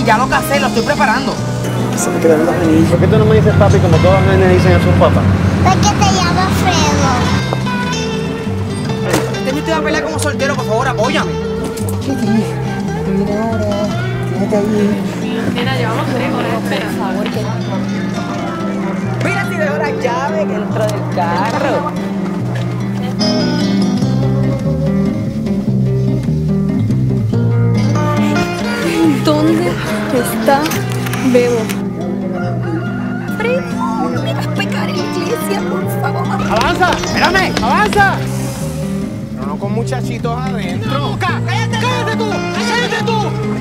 papi, ya lo casé, lo estoy preparando. Se me quedaron los anillos. ¿Por qué tú no me dices papi como todos los nenes dicen a sus papás? Porque te llamo Fredo. Este te va a pelear como soltero, por favor, apóyame. Kitty, mira ahora. Quédate ahí. Mira, llevamos 3 horas, espera. Por favor, que... Mira si dejo la llave dentro del carro. ¿Dónde está Bebo? Fredo, no me vas a pecar en la iglesia, por favor. ¡Avanza! ¡Espérame! ¡Avanza! No con muchachitos adentro. ¡Cállate tú! ¡Cállate tú!